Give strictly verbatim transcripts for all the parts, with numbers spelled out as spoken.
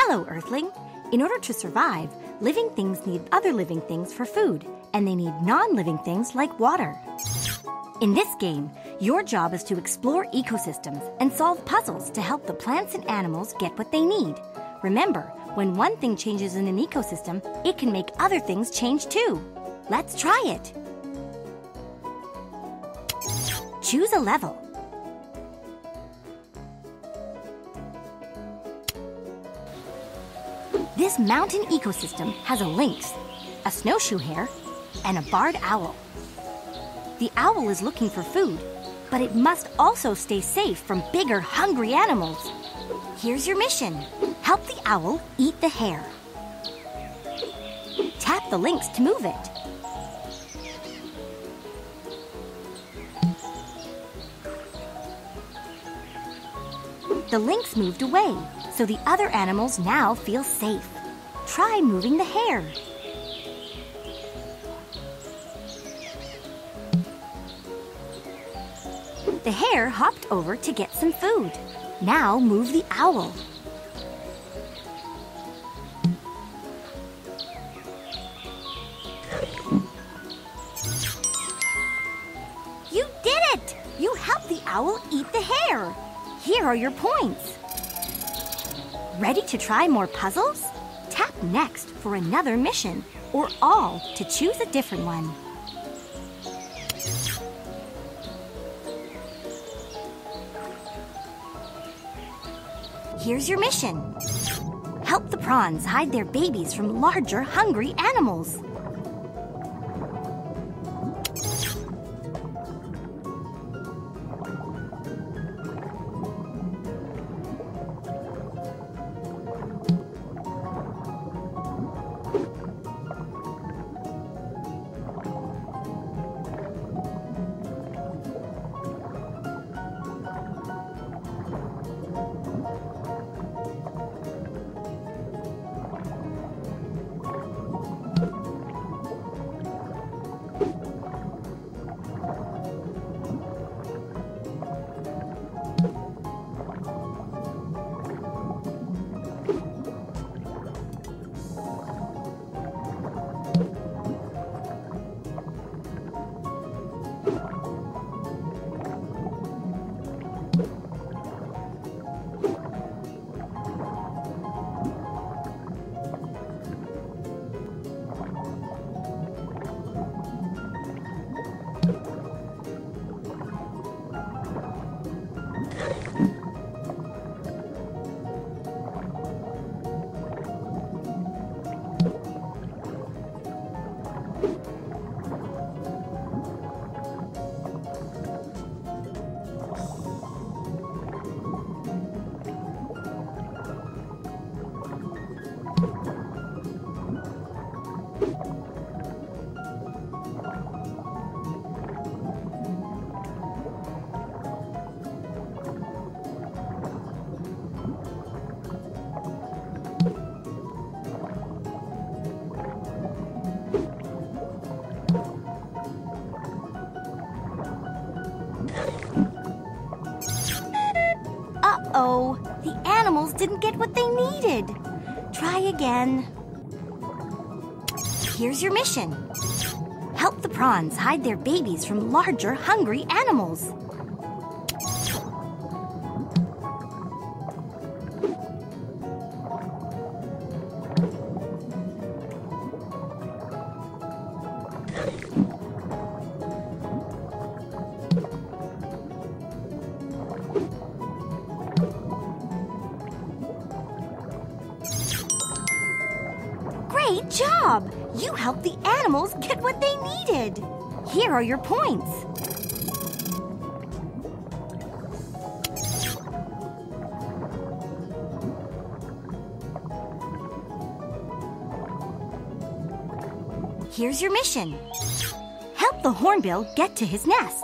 Hello, Earthling. In order to survive, living things need other living things for food, and they need non-living things like water. In this game, your job is to explore ecosystems and solve puzzles to help the plants and animals get what they need. Remember, when one thing changes in an ecosystem, it can make other things change too. Let's try it. Choose a level. This mountain ecosystem has a lynx, a snowshoe hare, and a barred owl. The owl is looking for food, but it must also stay safe from bigger, hungry animals. Here's your mission. Help the owl eat the hare. Tap the lynx to move it. The lynx moved away, so the other animals now feel safe. Try moving the hare. The hare hopped over to get some food. Now move the owl. You did it! You helped the owl eat the hare. Here are your points. Ready to try more puzzles? Tap next for another mission, or all to choose a different one. Here's your mission. Help the prawns hide their babies from larger, hungry animals. Uh-oh, the animals didn't get what they needed. Try again. Here's your mission. Help the prawns hide their babies from larger, hungry animals. Great job! You helped the animals get what they needed. Here are your points. Here's your mission. Help the hornbill get to his nest.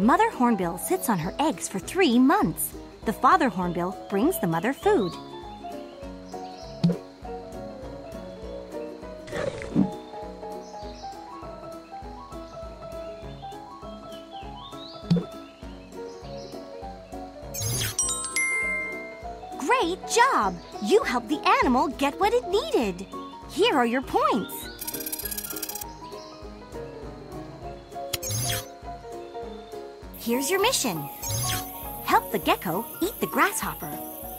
The mother hornbill sits on her eggs for three months. The father hornbill brings the mother food. Great job! You helped the animal get what it needed. Here are your points. Here's your mission. Help the gecko eat the grasshopper.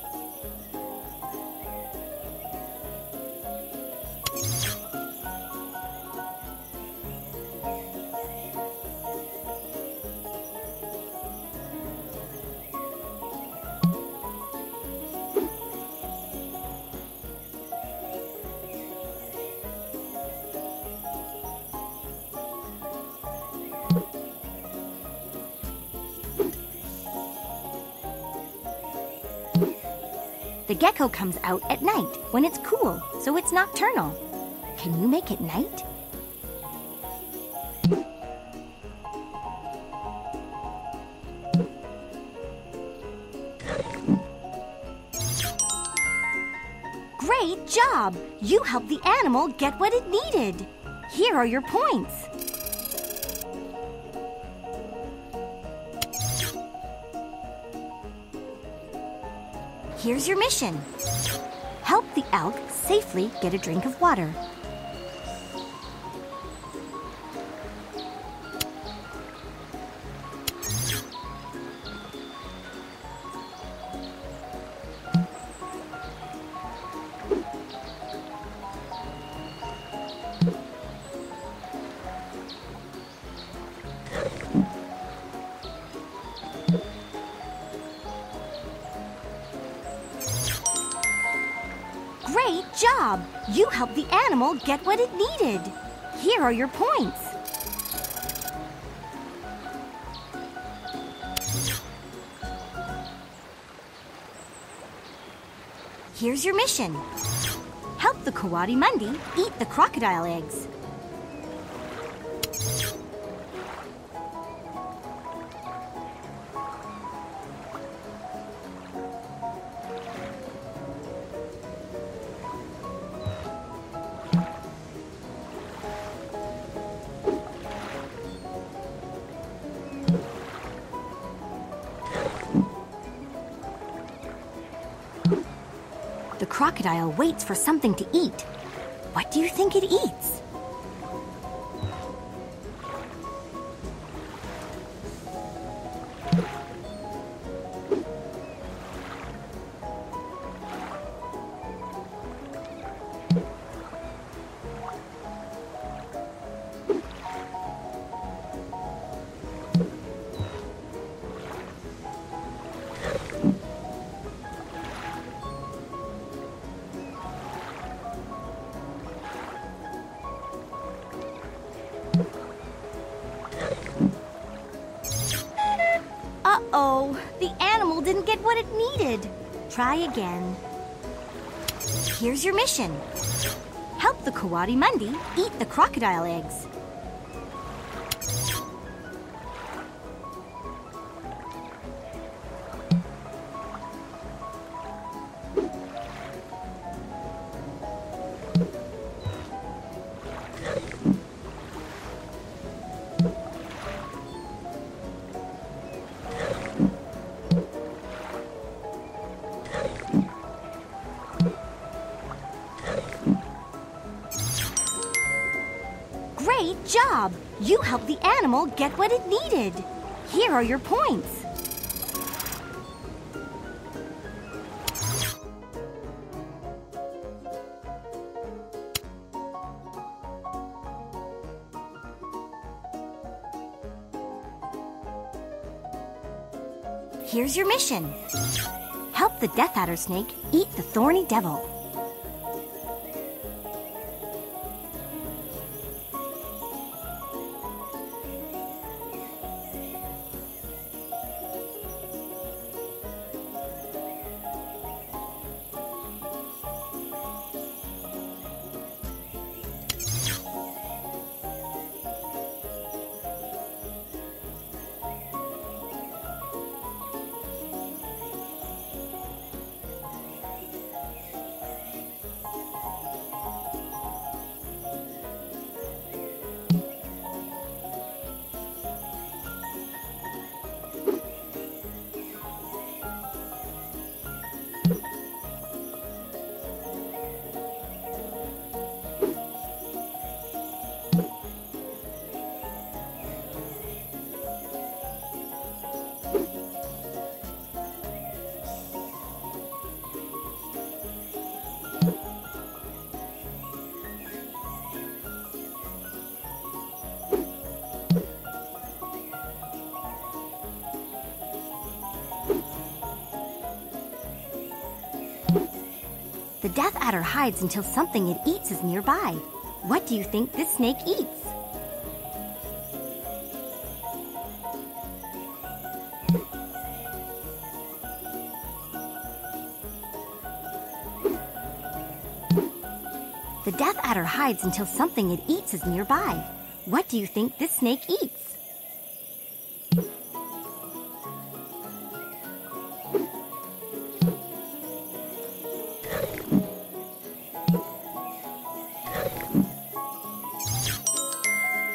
The gecko comes out at night when it's cool, so it's nocturnal. Can you make it night? Great job! You helped the animal get what it needed. Here are your points. Here's your mission. Help the elk safely get a drink of water. Great job! You helped the animal get what it needed. Here are your points. Here's your mission. Help the coati-mundi eat the crocodile eggs. The crocodile waits for something to eat. What do you think it eats? Uh-oh, the animal didn't get what it needed. Try again. Here's your mission. Help the coati-mundi eat the crocodile eggs. Great job! You helped the animal get what it needed. Here are your points. Here's your mission. Help the death adder snake eat the thorny devil. The death adder hides until something it eats is nearby. What do you think this snake eats? The death adder hides until something it eats is nearby. What do you think this snake eats?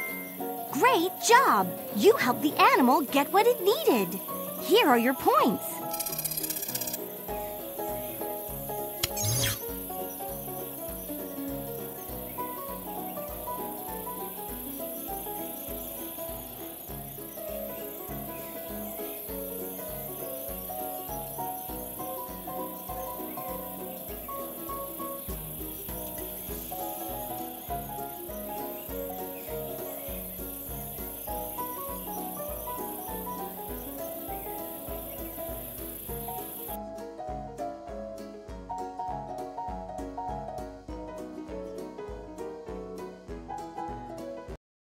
Great job! You helped the animal get what it needed. Here are your points.